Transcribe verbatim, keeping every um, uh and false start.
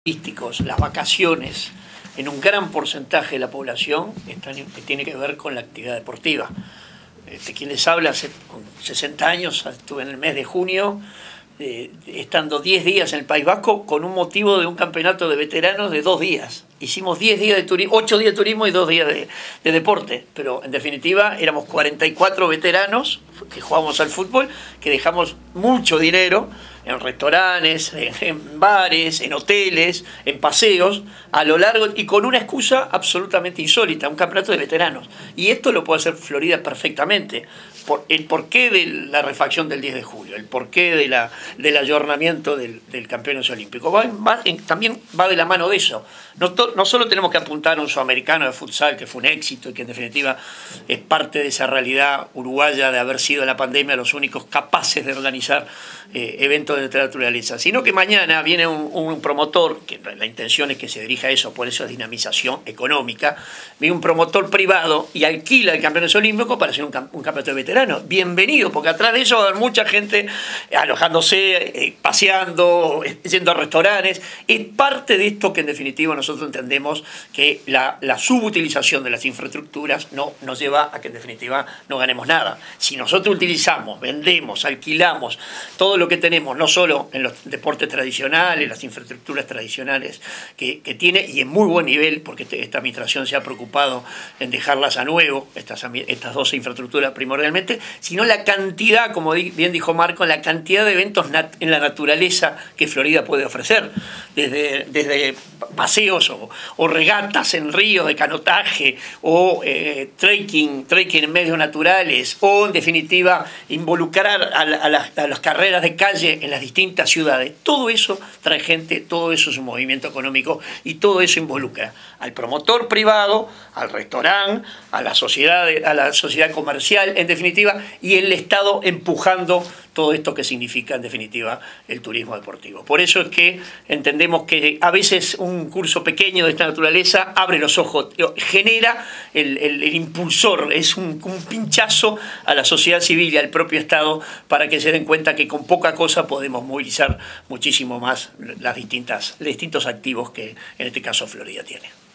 turísticos, las vacaciones, en un gran porcentaje de la población están, tiene que ver con la actividad deportiva. Este, quien les habla, hace, con sesenta años, estuve en el mes de junio, eh, estando diez días en el País Vasco con un motivo de un campeonato de veteranos de dos días. Hicimos diez días de turismo, ocho días de turismo y dos días de, de deporte, pero en definitiva éramos cuarenta y cuatro veteranos que jugábamos al fútbol, que dejamos mucho dinero en restaurantes, en, en bares, en hoteles, en paseos, a lo largo, y con una excusa absolutamente insólita, un campeonato de veteranos. Y esto lo puede hacer Florida perfectamente. Por, el porqué de la refacción del diez de julio, el porqué de la, del ayornamiento del, del campeonato olímpico, va, va, en, también va de la mano de eso. No, to, no solo tenemos que apuntar a un sudamericano de futsal, que fue un éxito y que en definitiva es parte de esa realidad uruguaya de haber sido en la pandemia los únicos capaces de organizar eh, eventos de esta naturaleza, sino que mañana viene un, un promotor, que la intención es que se dirija a eso, por eso es dinamización económica, viene un promotor privado y alquila el campeonato olímpico para hacer un, un campeonato de veteranos. Bienvenido, porque atrás de eso va a haber mucha gente alojándose, eh, paseando, eh, yendo a restaurantes. Es parte de esto que en definitiva nosotros entendemos que la, la subutilización de las infraestructuras no nos lleva a que en definitiva no ganemos nada. Si nosotros utilizamos, vendemos, alquilamos todo lo que tenemos, no solo en los deportes tradicionales, las infraestructuras tradicionales que, que tiene, y en muy buen nivel, porque esta administración se ha preocupado en dejarlas a nuevo, estas, estas dos infraestructuras primordialmente, sino la cantidad, como bien dijo Marco, la cantidad de eventos nat en la naturaleza que Florida puede ofrecer, desde, desde paseos o, o regatas en ríos de canotaje, o eh, trekking, trekking en medios naturales, o en definitiva involucrar a, la, a, las, a las carreras de calle en las distintas ciudades. Todo eso trae gente, todo eso es un movimiento económico y todo eso involucra al promotor privado, al restaurante, a la sociedad, a la sociedad comercial, en definitiva, y el Estado empujando todo esto que significa, en definitiva, el turismo deportivo. Por eso es que entendemos que a veces un curso pequeño de esta naturaleza abre los ojos, genera el, el, el impulsor, es un, un pinchazo a la sociedad civil y al propio Estado para que se den cuenta que con poca cosa podemos movilizar muchísimo más las distintas, los distintos activos que en este caso Florida tiene.